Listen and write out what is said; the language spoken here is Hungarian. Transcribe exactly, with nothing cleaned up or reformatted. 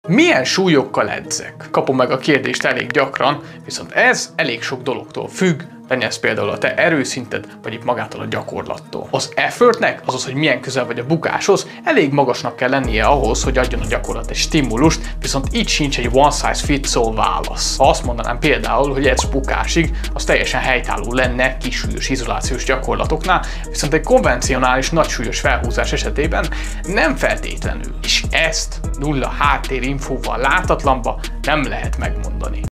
Milyen súlyokkal edzek? Kapom meg a kérdést elég gyakran, viszont ez elég sok dologtól függ, legyen ez például a te erőszinted, vagy itt magától a gyakorlattól. Az effortnek, azaz, hogy milyen közel vagy a bukáshoz, elég magasnak kell lennie ahhoz, hogy adjon a gyakorlat egy stimulust, viszont itt sincs egy one size fits all válasz. Ha azt mondanám például, hogy edz bukásig, az teljesen helytálló lenne kis súlyos izolációs gyakorlatoknál, viszont egy konvencionális nagysúlyos felhúzás esetében nem feltétlenül. És ezt nulla háttérinfóval látatlanba nem lehet megmondani.